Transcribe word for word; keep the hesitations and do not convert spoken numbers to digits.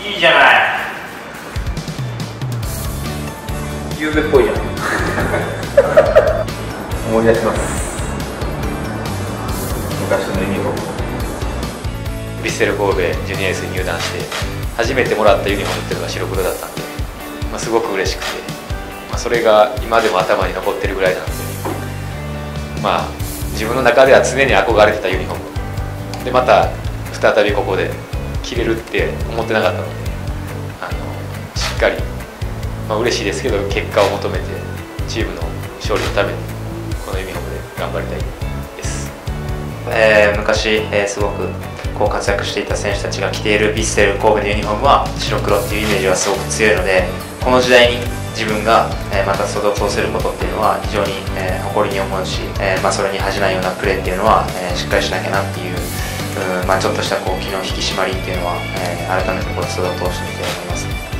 いいじゃない。 ゆうべっぽいじゃん。思い出します。昔のユニフォーム。 ヴィッセル神戸ジュニアエースに入団して初めてもらったユニフォームっていうのが白黒だったんで、まあ、すごく嬉しくて、まあ、それが今でも頭に残ってるぐらいなので、まあ自分の中では常に憧れてたユニフォームで、また再びここで着れるって思ってなかったので、あのしっかり、まあ嬉しいですけど結果を求めてチームの勝利のためにこのユニフォームで頑張りたいです。 えー、昔、えー、すごくこう活躍していた選手たちが着ているヴィッセル神戸のユニフォームは白黒っていうイメージがすごく強いので、この時代に自分が、えー、また袖を通せることっていうのは非常に、えー、誇りに思うし、えーまあ、それに恥じないようなプレーっていうのは、えー、しっかりしなきゃなっていう、うんまあ、ちょっとしたこう気の引き締まりっていうのは、えー、改めてこの袖を通してみて思います。